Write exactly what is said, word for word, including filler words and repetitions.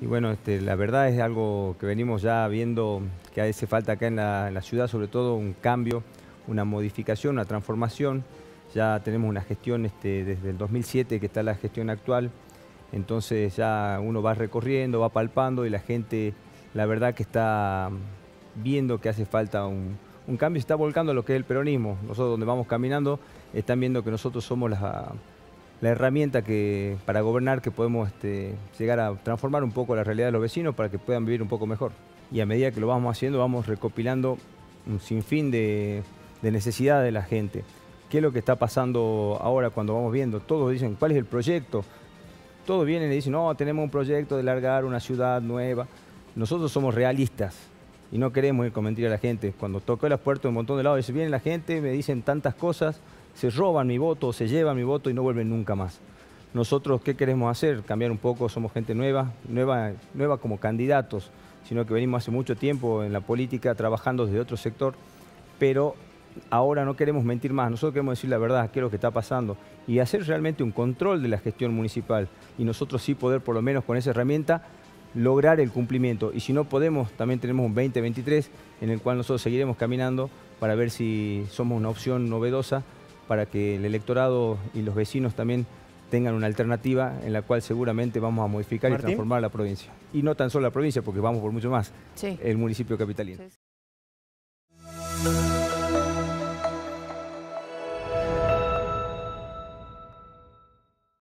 Y bueno, este, la verdad es algo que venimos ya viendo que hace falta acá en la, en la ciudad, sobre todo un cambio, una modificación, una transformación. Ya tenemos una gestión este, desde el dos mil siete que está la gestión actual, entonces ya uno va recorriendo, va palpando y la gente, la verdad que está viendo que hace falta un, un cambio, se está volcando a lo que es el peronismo. Nosotros donde vamos caminando están viendo que nosotros somos la, la herramienta que, para gobernar, que podemos este, llegar a transformar un poco la realidad de los vecinos para que puedan vivir un poco mejor. Y a medida que lo vamos haciendo, vamos recopilando un sinfín de, de necesidades de la gente. ¿Qué es lo que está pasando ahora cuando vamos viendo? Todos dicen, ¿cuál es el proyecto? Todos vienen y dicen, no, tenemos un proyecto de largar una ciudad nueva. Nosotros somos realistas y no queremos ir con mentir a la gente. Cuando toqué las puertas de un montón de lados, viene la gente, me dicen tantas cosas, se roban mi voto, se llevan mi voto y no vuelven nunca más. Nosotros, ¿qué queremos hacer? Cambiar un poco, somos gente nueva, nueva, nueva como candidatos, sino que venimos hace mucho tiempo en la política trabajando desde otro sector, pero ahora no queremos mentir más, nosotros queremos decir la verdad, qué es lo que está pasando y hacer realmente un control de la gestión municipal y nosotros sí poder por lo menos con esa herramienta lograr el cumplimiento. Y si no podemos, también tenemos un veinte veintitrés en el cual nosotros seguiremos caminando para ver si somos una opción novedosa para que el electorado y los vecinos también tengan una alternativa en la cual seguramente vamos a modificar Martín. y transformar la provincia. Y no tan solo la provincia, porque vamos por mucho más, Sí. el municipio capitalino. Sí.